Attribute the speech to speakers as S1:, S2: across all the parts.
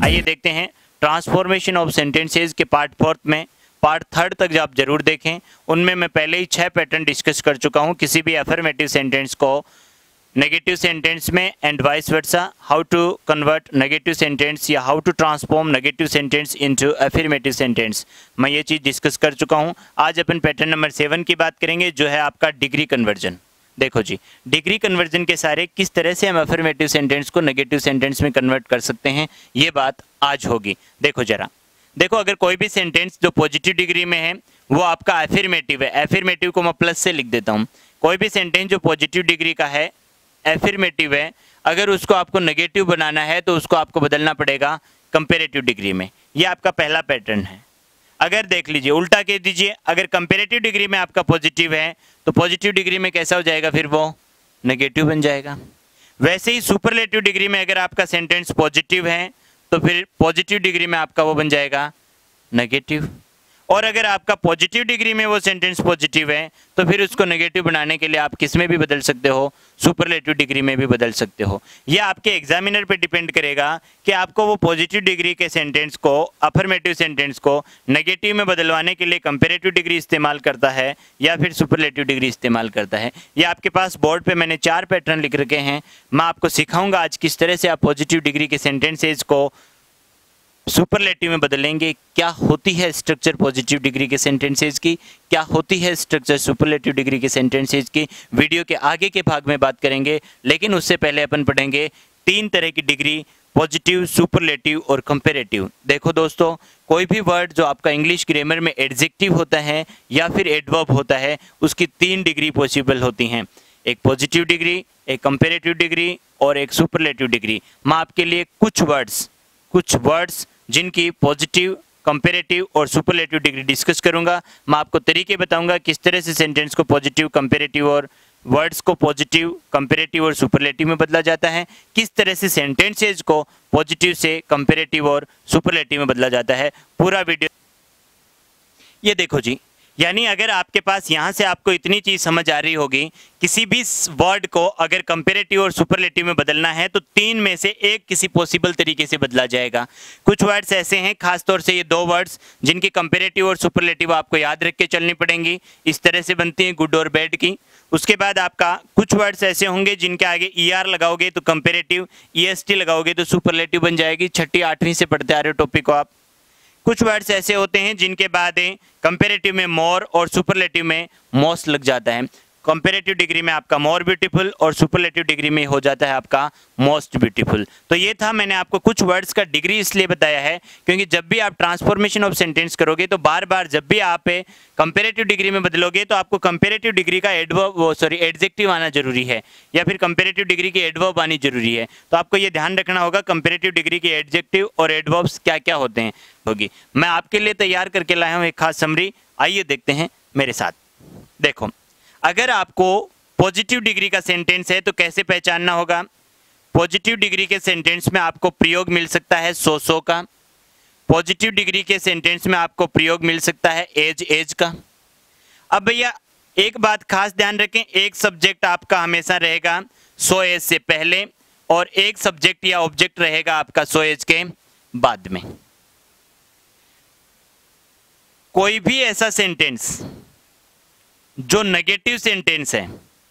S1: आइए देखते हैं ट्रांसफॉर्मेशन ऑफ सेंटेंसेज के पार्ट 4 में पार्ट 3 तक आप जरूर देखें। उनमें मैं पहले ही 6 पैटर्न डिस्कस कर चुका हूं किसी भी अफर्मेटिव सेंटेंस को नेगेटिव सेंटेंस में and vice versa, how to convert negative sentence या how to transform negative sentence into affirmative sentence. मैं ये चीज़ डिस्कस कर चुका हूं। आज अपन पैटर्न नंबर 7 की बात करेंगे जो है आपका डिग्री कन्वर्जन। देखो जी, डिग्री कन्वर्जन के सारे किस तरह से हम अफर्मेटिव सेंटेंस को नेगेटिव सेंटेंस में कन्वर्ट कर सकते हैं, ये बात आज होगी। देखो जरा, देखो अगर कोई भी सेंटेंस जो पॉजिटिव डिग्री में है वो आपका अफर्मेटिव है, अफर्मेटिव को मैं प्लस से लिख देता हूँ। कोई भी सेंटेंस जो पॉजिटिव डिग्री का है, अफर्मेटिव है, अगर उसको आपको नेगेटिव बनाना है तो उसको आपको बदलना पड़ेगा कंपेरेटिव डिग्री में। ये आपका पहला पैटर्न है। अगर देख लीजिए, उल्टा कह दीजिए, अगर कंपेरेटिव डिग्री में आपका पॉजिटिव है तो पॉजिटिव डिग्री में कैसा हो जाएगा, फिर वो नेगेटिव बन जाएगा। वैसे ही सुपरलेटिव डिग्री में अगर आपका सेंटेंस पॉजिटिव है तो फिर पॉजिटिव डिग्री में आपका वो बन जाएगा नेगेटिव। और अगर आपका पॉजिटिव डिग्री में वो सेंटेंस पॉजिटिव है तो फिर उसको नेगेटिव बनाने के लिए आप किस में भी बदल सकते हो, सुपरलेटिव डिग्री में भी बदल सकते हो। यह आपके एग्जामिनर पे डिपेंड करेगा कि आपको वो पॉजिटिव डिग्री के सेंटेंस को, अफर्मेटिव सेंटेंस को नेगेटिव में बदलवाने के लिए कंपेरेटिव डिग्री इस्तेमाल करता है या फिर सुपरलेटिव डिग्री इस्तेमाल करता है। ये आपके पास बोर्ड पे मैंने 4 पैटर्न लिख रखे हैं। मैं आपको सिखाऊंगा आज किस तरह से आप पॉजिटिव डिग्री के सेंटेंसेज को सुपरलेटिव में बदलेंगे, क्या होती है स्ट्रक्चर पॉजिटिव डिग्री के सेंटेंसेज की, क्या होती है स्ट्रक्चर सुपरलेटिव डिग्री के सेंटेंसेज की। वीडियो के आगे के भाग में बात करेंगे, लेकिन उससे पहले अपन पढ़ेंगे 3 तरह की डिग्री, पॉजिटिव, सुपरलेटिव और कंपेरेटिव। देखो दोस्तों, कोई भी वर्ड जो आपका इंग्लिश ग्रामर में एडजेक्टिव होता है या फिर एडवर्ब होता है, उसकी 3 डिग्री पॉसिबल होती हैं। एक पॉजिटिव डिग्री, एक कंपेरेटिव डिग्री और एक सुपरलेटिव डिग्री। मैं आपके लिए कुछ वर्ड्स जिनकी पॉजिटिव, कंपेरेटिव और सुपरलेटिव डिग्री डिस्कस करूंगा। मैं आपको तरीके बताऊंगा किस तरह से सेंटेंस को पॉजिटिव, कंपेरेटिव और वर्ड्स को पॉजिटिव, कंपेरेटिव और सुपरलेटिव में बदला जाता है, किस तरह से सेंटेंसेज को पॉजिटिव से कंपेरेटिव और सुपरलेटिव में बदला जाता है। पूरा वीडियो ये देखो जी, यानी अगर आपके पास यहाँ से आपको इतनी चीज़ समझ आ रही होगी, किसी भी वर्ड को अगर कंपेरेटिव और सुपरलेटिव में बदलना है तो 3 में से एक किसी पॉसिबल तरीके से बदला जाएगा। कुछ वर्ड्स ऐसे हैं, खासतौर से ये 2 वर्ड्स जिनकी कंपेरेटिव और सुपरलेटिव आपको याद रख के चलनी पड़ेंगी। इस तरह से बनती हैं गुड और बैड की। उसके बाद आपका कुछ वर्ड्स ऐसे होंगे जिनके आगे ER लगाओगे तो कंपेरेटिव, EST लगाओगे तो सुपरलेटिव बन जाएगी। 6ठी 8वीं से पढ़ते आ रहे हो टॉपिक को आप। कुछ वर्ड्स ऐसे होते हैं जिनके बाद कंपेरेटिव में मोर और सुपरलेटिव में मोस्ट लग जाता है। कंपेरेटिव डिग्री में आपका मोर ब्यूटीफुल और सुपरलेटिव डिग्री में हो जाता है आपका मोस्ट ब्यूटीफुल। तो ये था, मैंने आपको कुछ वर्ड्स का डिग्री इसलिए बताया है क्योंकि जब भी आप ट्रांसफॉर्मेशन ऑफ सेंटेंस करोगे तो बार बार जब भी आप कंपेरेटिव डिग्री में बदलोगे तो आपको कंपेरेटिव डिग्री का एडजेक्टिव आना जरूरी है या फिर कंपेरेटिव डिग्री की एडवर्ब आनी जरूरी है। तो आपको ये ध्यान रखना होगा कंपेरेटिव डिग्री के एडजेक्टिव और एडवर्ब्स क्या क्या होते हैं होगी। मैं आपके लिए तैयार करके लाया हूँ एक खास समरी, आइए देखते हैं मेरे साथ। देखो, अगर आपको पॉजिटिव डिग्री का सेंटेंस है तो कैसे पहचानना होगा। पॉजिटिव डिग्री के सेंटेंस में आपको प्रयोग मिल सकता है सो का। पॉजिटिव डिग्री के सेंटेंस में आपको प्रयोग मिल सकता है एज का। अब भैया एक बात खास ध्यान रखें, एक सब्जेक्ट आपका हमेशा रहेगा सो एज से पहले और एक सब्जेक्ट या ऑब्जेक्ट रहेगा आपका सो एज के बाद में। कोई भी ऐसा सेंटेंस जो नेगेटिव सेंटेंस है,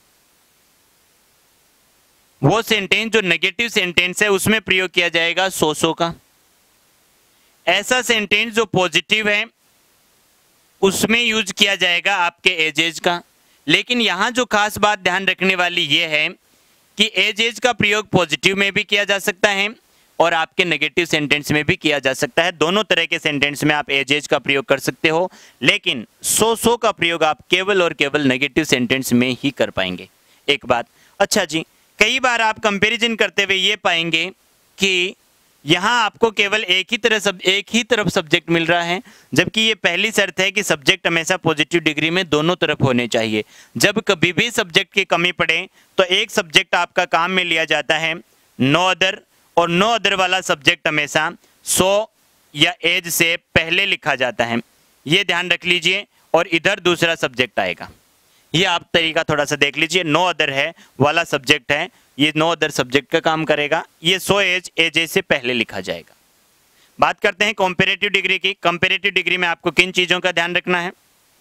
S1: वो सेंटेंस जो नेगेटिव सेंटेंस है उसमें प्रयोग किया जाएगा सो का। ऐसा सेंटेंस जो पॉजिटिव है उसमें यूज किया जाएगा आपके एज का। लेकिन यहां जो खास बात ध्यान रखने वाली ये है कि एज का प्रयोग पॉजिटिव में भी किया जा सकता है और आपके नेगेटिव सेंटेंस में भी किया जा सकता है। दोनों तरह के सेंटेंस में आप एज का प्रयोग कर सकते हो, लेकिन सो का प्रयोग आप केवल और केवल नेगेटिव सेंटेंस में ही कर पाएंगे। एक बात, अच्छा जी, कई बार आप कंपैरिजन करते हुए ये पाएंगे कि यहाँ आपको केवल एक ही तरफ सब्जेक्ट मिल रहा है, जबकि ये पहली शर्त है कि सब्जेक्ट हमेशा पॉजिटिव डिग्री में दोनों तरफ होने चाहिए। जब कभी भी सब्जेक्ट की कमी पड़े तो एक सब्जेक्ट आपका काम में लिया जाता है नो अदर, और नो अदर वाला सब्जेक्ट हमेशा सो या एज से पहले लिखा जाता है। ये ध्यान रख लीजिए, और इधर दूसरा सब्जेक्ट आएगा। ये आप तरीका थोड़ा सा देख लीजिए, नो अदर है वाला सब्जेक्ट है, ये नो अदर सब्जेक्ट का काम करेगा, ये सो एज से पहले लिखा जाएगा। बात करते हैं कंपैरेटिव डिग्री की। कंपैरेटिव डिग्री में आपको किन चीजों का ध्यान रखना है?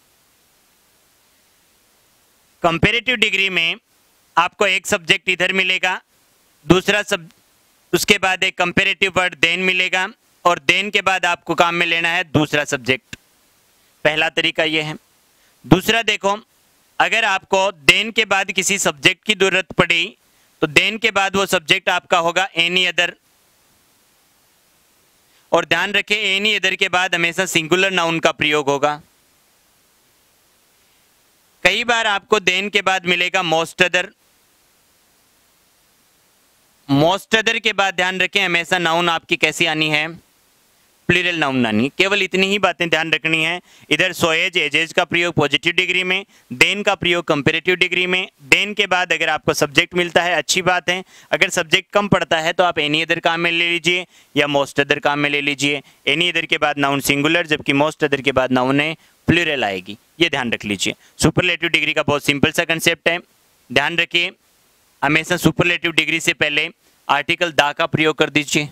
S1: कंपैरेटिव डिग्री में आपको एक सब्जेक्ट इधर मिलेगा, दूसरा उसके बाद एक कंपैरेटिव वर्ड देन मिलेगा, और देन के बाद आपको काम में लेना है दूसरा सब्जेक्ट। पहला तरीका यह है। दूसरा देखो, अगर आपको देन के बाद किसी सब्जेक्ट की जरूरत पड़ी तो देन के बाद वो सब्जेक्ट आपका होगा एनी अदर, और ध्यान रखें एनी अदर के बाद हमेशा सिंगुलर नाउन का प्रयोग होगा। कई बार आपको देन के बाद मिलेगा मोस्ट अदर। मोस्ट अदर के बाद ध्यान रखें हमेशा नाउन आपकी कैसी आनी है? प्लूरल नाउन आनी। केवल इतनी ही बातें ध्यान रखनी है। इधर सोएज एजेज का प्रयोग पॉजिटिव डिग्री में, देन का प्रयोग कंपैरेटिव डिग्री में। देन के बाद अगर आपको सब्जेक्ट मिलता है अच्छी बात है, अगर सब्जेक्ट कम पड़ता है तो आप एनी अदर काम में ले लीजिए या मोस्ट अदर काम में ले लीजिए। एनी अदर के बाद नाउन सिंगुलर, जबकि मोस्ट अदर के बाद नाउन है प्लूरल आएगी, ये ध्यान रख लीजिए। सुपरलेटिव डिग्री का बहुत सिंपल सा कंसेप्ट है, ध्यान रखिए हमेशा सुपरलेटिव डिग्री से पहले आर्टिकल दा का प्रयोग कर दीजिए,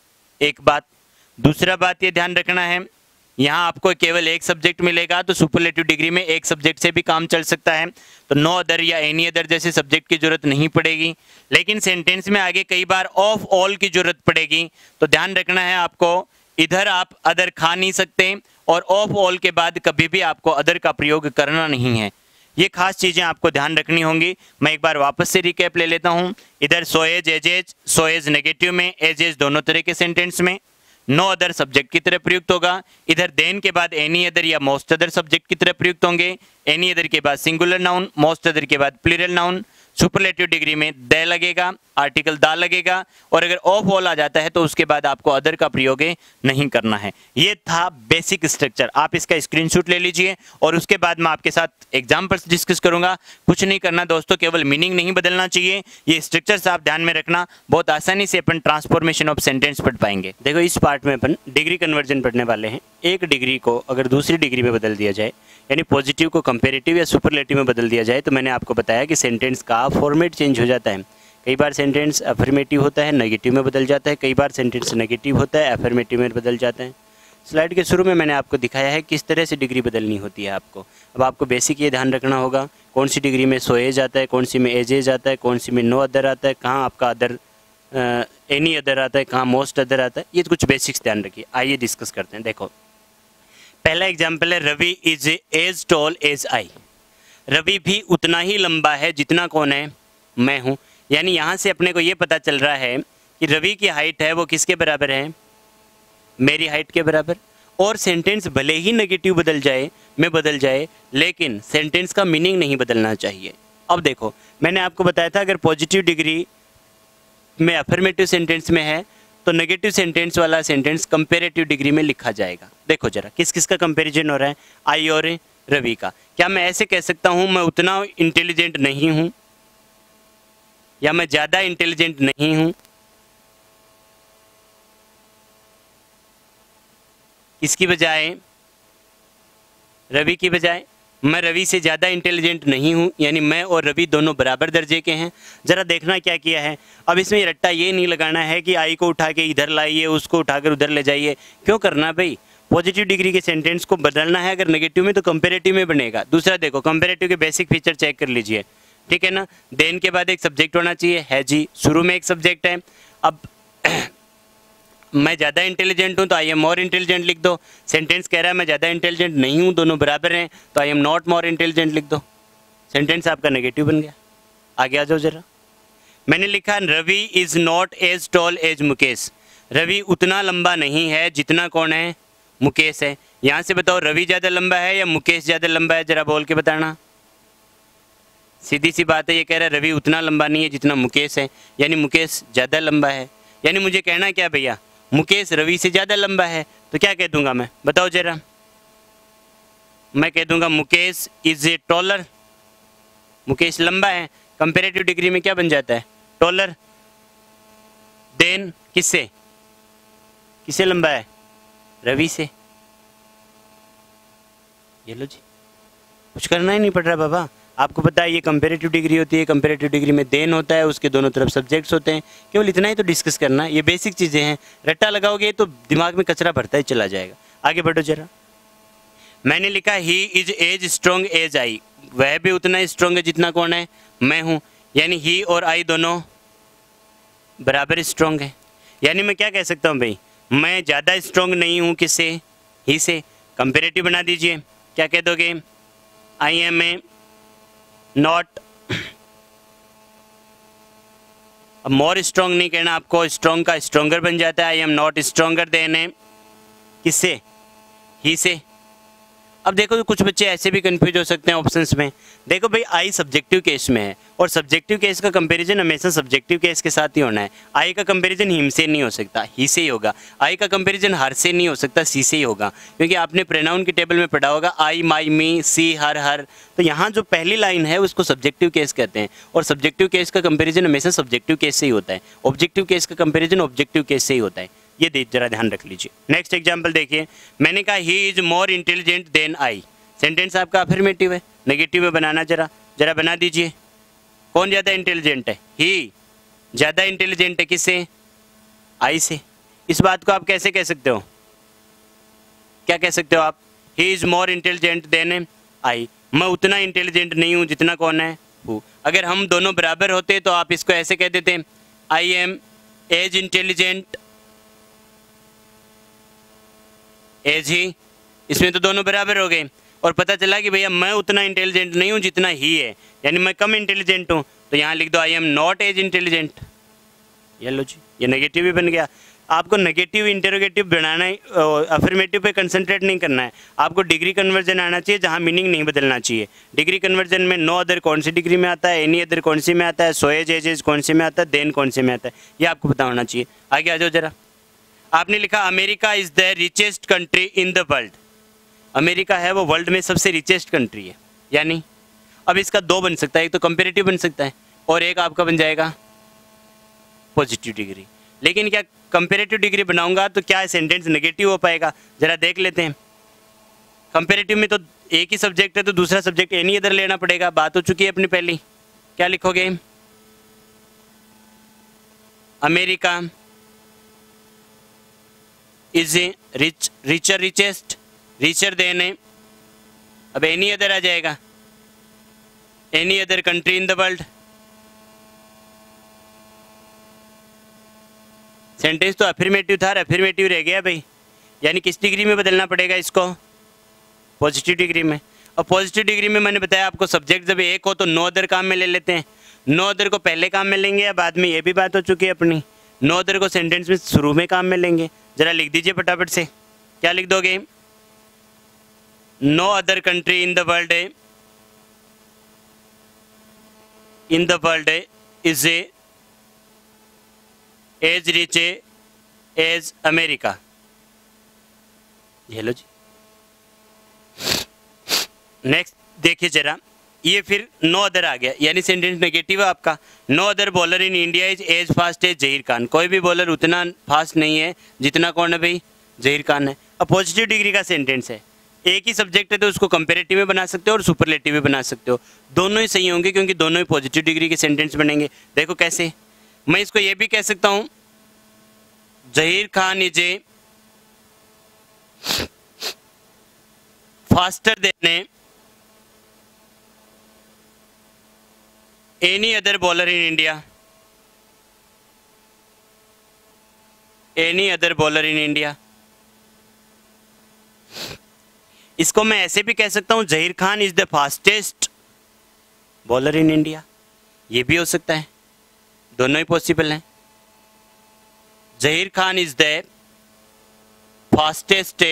S1: एक बात। दूसरा बात ये ध्यान रखना है, यहाँ आपको केवल एक सब्जेक्ट मिलेगा तो सुपरलेटिव डिग्री में एक सब्जेक्ट से भी काम चल सकता है, तो नो अदर या एनी अदर जैसे सब्जेक्ट की जरूरत नहीं पड़ेगी। लेकिन सेंटेंस में आगे कई बार ऑफ ऑल की जरूरत पड़ेगी, तो ध्यान रखना है आपको, इधर आप अदर खा नहीं सकते और ऑफ ऑल के बाद कभी भी आपको अदर का प्रयोग करना नहीं है। ये खास चीज़ें आपको ध्यान रखनी होंगी। मैं एक बार वापस से रिकैप ले लेता हूँ। इधर सोएज एजेज, सोएज नेगेटिव में, एजेज दोनों तरह के सेंटेंस में नो अदर सब्जेक्ट की तरह प्रयुक्त होगा। इधर देन के बाद एनी अदर या मोस्ट अदर सब्जेक्ट की तरह प्रयुक्त होंगे। एनी अदर के बाद सिंगुलर नाउन, मोस्ट अदर के बाद प्लूरल नाउन। सुपरलेटिव डिग्री में द लगेगा, आर्टिकल दा लगेगा, और अगर ऑफ ऑल आ जाता है तो उसके बाद आपको अदर का प्रयोग नहीं करना है। ये था बेसिक स्ट्रक्चर, आप इसका स्क्रीनशॉट ले लीजिए और उसके बाद मैं आपके साथ एग्जाम्पल्स डिस्कस करूंगा। कुछ नहीं करना दोस्तों, केवल मीनिंग नहीं बदलना चाहिए, ये स्ट्रक्चर्स आप ध्यान में रखना। बहुत आसानी से अपन ट्रांसफॉर्मेशन ऑफ सेंटेंस पढ़ पाएंगे। देखो इस पार्ट में अपन डिग्री कन्वर्जन पढ़ने वाले हैं। एक डिग्री को अगर दूसरी डिग्री में बदल दिया जाए, यानी पॉजिटिव को कंपेरेटिव या सुपरलेटिव में बदल दिया जाए, तो मैंने आपको बताया कि सेंटेंस का फॉर्मेट चेंज हो जाता है। कई बार सेंटेंस अफर्मेटिव होता है, नेगेटिव में बदल जाता है, कई बार सेंटेंस नेगेटिव होता है, अफर्मेटिव में बदल जाता है। स्लाइड के शुरू में मैंने आपको दिखाया है किस तरह से डिग्री बदलनी होती है आपको। अब आपको बेसिक ये ध्यान रखना होगा कौन सी डिग्री में सोएज आता है, कौन सी में एजेज आता है, कौन सी में नो अदर आता है, कहाँ आपका अदर एनी अदर आता है, कहाँ मोस्ट अदर आता है। ये कुछ बेसिक्स ध्यान रखिए। आइए डिस्कस करते हैं। देखो पहला एग्जाम्पल है, Ravi is as tall as I. Ravi भी उतना ही लंबा है जितना कौन है? मैं हूँ। यानी यहाँ से अपने को ये पता चल रहा है कि रवि की हाइट है वो किसके बराबर है? मेरी हाइट के बराबर। और सेंटेंस भले ही नेगेटिव बदल जाए, में बदल जाए, लेकिन सेंटेंस का मीनिंग नहीं बदलना चाहिए। अब देखो मैंने आपको बताया था अगर पॉजिटिव डिग्री में अफर्मेटिव सेंटेंस में है तो नेगेटिव सेंटेंस वाला सेंटेंस कंपेरेटिव डिग्री में लिखा जाएगा। देखो जरा किस किस का कंपैरिजन हो रहा है, आई और रवि का। क्या मैं ऐसे कह सकता हूँ मैं उतना इंटेलिजेंट नहीं हूँ, या मैं ज़्यादा इंटेलिजेंट नहीं हूँ? इसकी बजाय रवि की बजाय मैं रवि से ज़्यादा इंटेलिजेंट नहीं हूँ, यानी मैं और रवि दोनों बराबर दर्जे के हैं। ज़रा देखना क्या किया है। अब इसमें रट्टा ये नहीं लगाना है कि आई को उठा के इधर लाइए, उसको उठाकर उधर ले जाइए। क्यों करना भाई? पॉजिटिव डिग्री के सेंटेंस को बदलना है, अगर नेगेटिव में तो कंपेरेटिव में बनेगा। दूसरा देखो कंपेरेटिव के बेसिक फीचर चेक कर लीजिए, ठीक है ना। देन के बाद एक सब्जेक्ट होना चाहिए, है जी, शुरू में एक सब्जेक्ट है। अब मैं ज़्यादा इंटेलिजेंट हूँ तो आई एम मोर इंटेलिजेंट लिख दो। सेंटेंस कह रहा है मैं ज़्यादा इंटेलिजेंट नहीं हूँ, दोनों बराबर हैं, तो I am not more intelligent लिख दो। सेंटेंस आपका नेगेटिव बन गया। आगे आ जाओ जरा। मैंने लिखा Ravi is not as tall as Mukesh. Ravi उतना लंबा नहीं है जितना कौन है? मुकेश है। यहाँ से बताओ रवि ज़्यादा लंबा है या मुकेश ज़्यादा लंबा है? ज़रा बोल के बताना। सीधी सी बात है, ये कह रहा है रवि उतना लंबा नहीं है जितना मुकेश है, यानी मुकेश ज़्यादा लंबा है। यानी मुझे कहना क्या भैया, मुकेश रवि से ज़्यादा लंबा है, तो क्या कह दूंगा मैं? बताओ जरा। मैं कह दूंगा Mukesh is a taller. Mukesh लंबा है, कंपेरेटिव डिग्री में क्या बन जाता है? टॉलर। देन किससे? किससे लंबा है? रवि से। ये लो जी, कुछ करना ही नहीं पड़ रहा बाबा,
S2: आपको पता है ये कंपेरेटिव डिग्री होती है, कंपेरेटिव डिग्री में देन होता है, उसके दोनों तरफ सब्जेक्ट्स होते हैं। केवल इतना ही तो डिस्कस करना, ये बेसिक चीज़ें हैं। रट्टा लगाओगे तो दिमाग में कचरा भरता ही चला जाएगा। आगे बढ़ो जरा। मैंने लिखा he is as strong as I, वह भी उतना स्ट्रॉन्ग है जितना कौन है, मैं हूँ। यानी ही और आई दोनों बराबर स्ट्रॉन्ग है। यानी मैं क्या कह सकता हूँ भाई, मैं ज़्यादा स्ट्रॉन्ग नहीं हूँ किससे, ही से। कंपेरेटिव बना दीजिए, क्या कह दोगे, आई एम ए नॉट, अब मोर स्ट्रॉन्ग नहीं कहना आपको, स्ट्रॉन्ग का स्ट्रॉन्गर बन जाता है। I am not stronger than a, किससे, ही से। अब देखो तो कुछ बच्चे ऐसे भी कंफ्यूज हो सकते हैं ऑप्शंस में। देखो भाई आई सब्जेक्टिव केस में है और सब्जेक्टिव केस का कंपैरिजन हमेशा सब्जेक्टिव केस के साथ ही होना है। आई का कंपैरिजन हिम से नहीं हो सकता, ही से ही होगा। आई का कंपैरिजन हर से नहीं हो सकता, सी से ही होगा, क्योंकि आपने प्रोनाउन की टेबल में पढ़ा होगा आई, माई, मी, सी, हर। तो यहाँ जो पहली लाइन है उसको सब्जेक्टिव केस कहते हैं और सब्जेक्टिव केस का कंपेरिजन हमेशा सब्जेक्टिव केस से ही होता है। ऑब्जेक्टिव केस का कंपेरिजन ऑब्जेक्टिव केस से ही होता है, ये जरा ध्यान रख लीजिए। नेक्स्ट एग्जाम्पल देखिए, मैंने कहा he is more intelligent than I. Sentence आपका अफर्मेटिव है, नेगेटिव में बनाना जरा बना दीजिए। कौन ज़्यादा इंटेलिजेंट है, ही ज़्यादा इंटेलिजेंट है किससे, आई से। इस बात को आप कैसे कह सकते हो, क्या कह सकते हो आप, he is more intelligent than I, मैं उतना इंटेलिजेंट नहीं हूँ जितना कौन है, हूँ। अगर हम दोनों बराबर होते तो आप इसको ऐसे कह देते, I am as intelligent as he. इसमें तो दोनों बराबर हो गए और पता चला कि भैया मैं उतना इंटेलिजेंट नहीं हूँ जितना ही है, यानी मैं कम इंटेलिजेंट हूँ। तो यहाँ लिख दो I am not as intelligent. ये लो जी, ये नेगेटिव भी बन गया। आपको नेगेटिव इंटेरोगेटिव बनाना है, अफर्मेटिव पे कंसंट्रेट नहीं करना है, आपको डिग्री कन्वर्जन आना चाहिए जहाँ मीनिंग नहीं बदलना चाहिए। डिग्री कन्वर्जन में नो अदर कौन सी डिग्री में आता है, एनी अदर कौन सी में आता है, सो एज कौन सी में आता है, देन कौन से में आता है, ये आपको पता होना चाहिए। आगे आ जाओ जरा। आपने लिखा America is the richest country in the world. America है वो वर्ल्ड में सबसे रिचेस्ट कंट्री है, यानी अब इसका दो बन सकता है, एक तो कंपेरेटिव बन सकता है और एक आपका बन जाएगा पॉजिटिव डिग्री। लेकिन क्या कंपेरेटिव डिग्री बनाऊंगा तो क्या सेंटेंस नेगेटिव हो पाएगा, जरा देख लेते हैं। कंपेरेटिव में तो एक ही सब्जेक्ट है तो दूसरा सब्जेक्ट एनी अदर लेना पड़ेगा, बात हो चुकी है अपनी पहली। क्या लिखोगे, America is richest, richer than है, अब एनी अदर आ जाएगा, any other country in the world. Sentence तो अफर्मेटिव था, अफर्मेटिव रह गया भाई, यानी किस डिग्री में बदलना पड़ेगा इसको, पॉजिटिव डिग्री में। और पॉजिटिव डिग्री में मैंने बताया आपको सब्जेक्ट जब एक हो तो नो अदर काम में ले लेते हैं। नो अदर को पहले काम में लेंगे या बाद में, ये भी बात हो चुकी है अपनी। नो अदर को सेंटेंस में शुरू में काम में लेंगे। जरा लिख दीजिए फटाफट से, क्या लिख दोगे, no other country in the world is as rich as America. ये लो जी। नेक्स्ट देखिए जरा, ये फिर नो अदर आ गया, यानी सेंटेंस नेगेटिव है आपका। No other bowler in India is as fast as Zaheer Khan. कोई भी बॉलर उतना फास्ट नहीं है जितना कौन है भाई, जहीर खान है। अब पॉजिटिव डिग्री का सेंटेंस है, एक ही सब्जेक्ट है तो उसको कंपेरेटिव में बना सकते हो और सुपरलेटिव में बना सकते हो, दोनों ही सही होंगे क्योंकि दोनों ही पॉजिटिव डिग्री के सेंटेंस बनेंगे। देखो कैसे, मैं इसको ये भी कह सकता हूं, Zaheer Khan is a faster than any other bowler in India, any other bowler in India. इसको मैं ऐसे भी कह सकता हूं, Zaheer Khan is the fastest bowler in India, ये भी हो सकता है, दोनों ही पॉसिबल हैं। Zaheer Khan is the fastest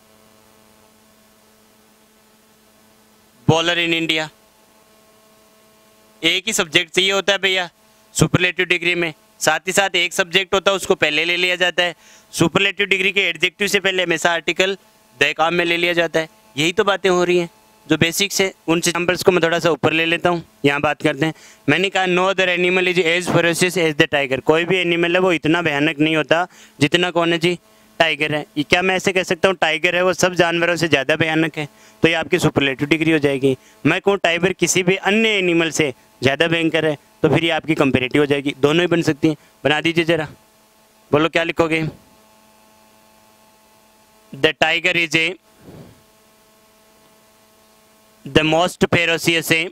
S2: bowler in India. एक ही सब्जेक्ट चाहिए होता है भैया सुपरलेटिव डिग्री में, साथ ही साथ एक सब्जेक्ट होता है उसको पहले ले लिया जाता है। सुपरलेटिव डिग्री के एडजेक्टिव से पहले हमेशा आर्टिकल द काम में ले लिया जाता है। यही तो बातें हो रही हैं जो बेसिक्स है। उन एग्जाम्पल्स को मैं थोड़ा सा ऊपर ले लेता हूँ, यहाँ बात करते हैं। मैंने कहा no other animal is as ferocious as the tiger. कोई भी एनिमल है वो इतना भयानक नहीं होता जितना कौन है जी, टाइगर है। ये क्या मैं ऐसे कह सकता हूँ टाइगर है वो सब जानवरों से ज़्यादा भयानक है, तो ये आपकी सुपरलेटिव डिग्री हो जाएगी। मैं कहूँ टाइगर किसी भी अन्य एनिमल से ज़्यादा भयंकर है, तो फिर ये आपकी कंपेरेटिव हो जाएगी। दोनों ही बन सकती हैं। बना दीजिए ज़रा, बोलो क्या लिखोगे? The tiger is a the most ferocious a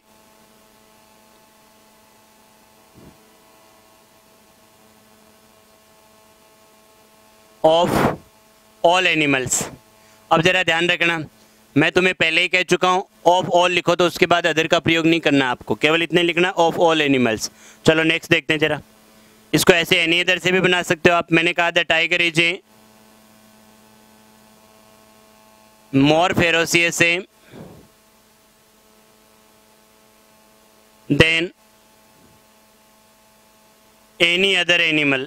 S2: of all animals. अब जरा ध्यान रखना, मैं तुम्हें पहले ही कह चुका हूँ ऑफ ऑल लिखो तो उसके बाद अदर का प्रयोग नहीं करना आपको, केवल इतने लिखना ऑफ ऑल एनिमल्स। चलो नेक्स्ट देखते हैं जरा। इसको ऐसे एनी अदर से भी बना सकते हो आप। मैंने कहा the tiger is a more ferocious a than any other animal.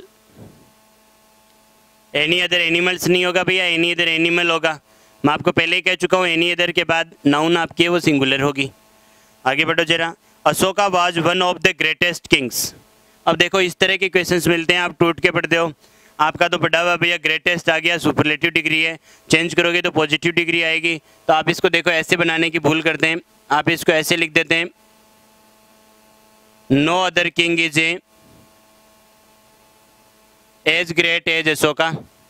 S2: Any other animals नहीं होगा भैया, एनी अदर एनिमल होगा। मैं आपको पहले ही कह चुका हूँ एनी अदर के बाद नाउन आपकी है वो सिंगुलर होगी। आगे बढ़ो जरा। Ashoka was one of the greatest kings. अब देखो इस तरह के क्वेश्चंस मिलते हैं, आप टूट के पढ़ते हो। आपका तो पढ़ा हुआ भैया ग्रेटेस्ट आ गया, सुपरलेटिव डिग्री है, चेंज करोगे तो पॉजिटिव डिग्री आएगी। तो आप इसको देखो ऐसे बनाने की भूल करते हैं, आप इसको ऐसे लिख देते हैं no other king is as great as Ashoka,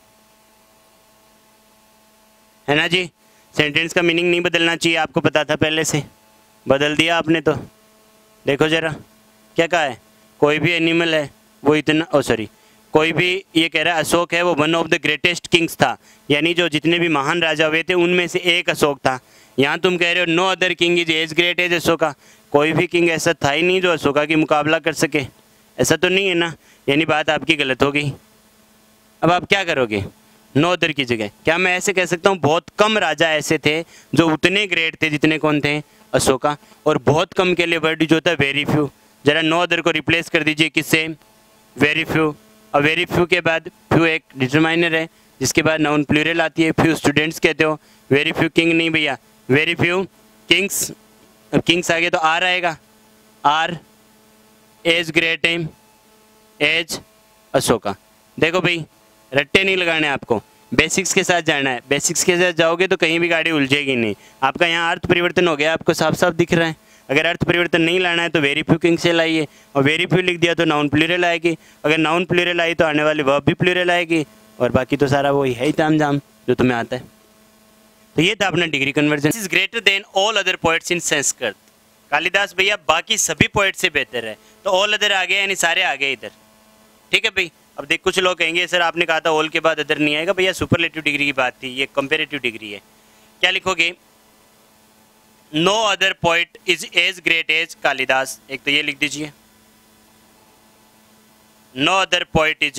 S2: है ना जी। सेंटेंस का मीनिंग नहीं बदलना चाहिए, आपको पता था पहले से, बदल दिया आपने। तो देखो जरा क्या कहा है, कोई भी एनिमल है वो इतना कोई भी, ये कह रहा है अशोक है वो one of the greatest kings था, यानी जो जितने भी महान राजा हुए थे उनमें से एक अशोक था। यहाँ तुम कह रहे हो no other king is as great as Ashoka, कोई भी किंग ऐसा था ही नहीं जो अशोका की मुकाबला कर सके, ऐसा तो नहीं है ना, यानी बात आपकी गलत हो गई। अब आप क्या करोगे, नो अदर की जगह क्या मैं ऐसे कह सकता हूँ बहुत कम राजा ऐसे थे जो उतने ग्रेट थे जितने कौन थे, अशोका। और बहुत कम के लिए वर्ड जो होता है वेरी फ्यू, जरा नो अदर को रिप्लेस कर दीजिए किससे, वेरी फ्यू। और वेरी फ्यू के बाद फ्यू एक डिटरमाइनर है जिसके बाद नाउन प्लूरल आती है, फ्यू स्टूडेंट्स कहते हो, वेरी फ्यू किंग नहीं भैया, वेरी फ्यू किंग्स। अब किंग्स आगे तो आर आएगा, are as great am as Ashoka. देखो भाई रट्टे नहीं लगाने आपको, बेसिक्स के साथ जाना है। बेसिक्स के साथ जाओगे तो कहीं भी गाड़ी उलझेगी नहीं। आपका यहाँ अर्थ परिवर्तन हो गया, आपको साफ साफ दिख रहा है। अगर अर्थ परिवर्तन नहीं लाना है तो वेरी फ्यू किंग से लाइए, और वेरी फ्यू लिख दिया तो नाउन प्लूरल आएगी, अगर नाउन प्लूरल आई तो आने वाली वर्ब भी प्लूरल आएगी, और बाकी तो सारा वही है ही ताम झाम जो तुम्हें आता है। तो ये था अपना degree conversion. This is greater than all other poets in Sanskrit. Kalidas भैया बाकी सभी पोएट से बेहतर है, तो ऑल अदर आ गए यानी सारे आ गए इधर, ठीक है भाई। अब देख कुछ लोग कहेंगे सर आपने कहा था ऑल के बाद अदर नहीं आएगा, भैया सुपरलेटिव डिग्री की बात थी, ये कंपेरेटिव डिग्री है। क्या लिखोगे, no other poet is as great as Kalidas, एक तो ये लिख दीजिए, no other poet is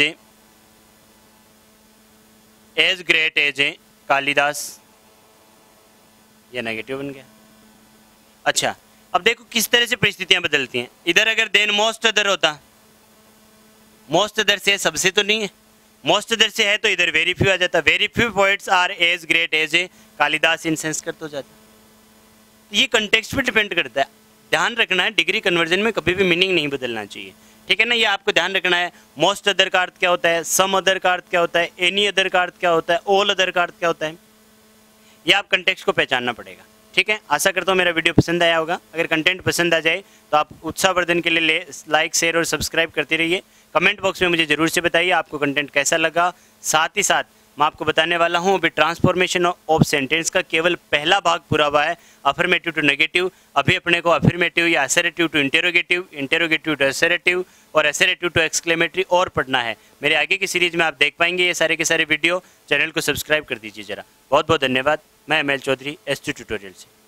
S2: as great as Kalidas, ये नेगेटिव बन गया। अच्छा अब देखो किस तरह से परिस्थितियां बदलती हैं। इधर अगर देन मोस्ट अदर होता, मोस्ट अदर से सबसे तो नहीं है, मोस्ट अदर से है तो इधर वेरी फ्यू आ जाता, very few poets are as great as Kalidas in Sanskrit हो जाता। ये कंटेक्स्ट पे डिपेंड करता है, ध्यान रखना है डिग्री कन्वर्जन में कभी भी मीनिंग नहीं बदलना चाहिए, ठीक है ना। ये आपको ध्यान रखना है। मोस्ट अदर का अर्थ क्या होता है, सम अदर का अर्थ क्या होता है, एनी अदर का अर्थ क्या होता है, ऑल अदर का अर्थ क्या होता है, ये आप कंटेक्स्ट को पहचानना पड़ेगा, ठीक है। आशा करता हूँ मेरा वीडियो पसंद आया होगा। अगर कंटेंट पसंद आ जाए तो आप उत्साहवर्धन के लिए लाइक शेयर और सब्सक्राइब करते रहिए। कमेंट बॉक्स में मुझे ज़रूर से बताइए आपको कंटेंट कैसा लगा। साथ ही साथ मैं आपको बताने वाला हूँ अभी ट्रांसफॉर्मेशन ऑफ सेंटेंस का केवल पहला भाग पूरा हुआ है, अफर्मेटिव टू नेगेटिव। अभी अपने को अफर्मेटिव या assertive to interrogative, interrogative to assertive और असरेटिव टू एक्सक्लेमेटरी और पढ़ना है। मेरे आगे की सीरीज में आप देख पाएंगे ये सारे के सारे वीडियो। चैनल को सब्सक्राइब कर दीजिए जरा। बहुत बहुत धन्यवाद। मैं एमएल चौधरी एस2 ट्यूटोरियल से।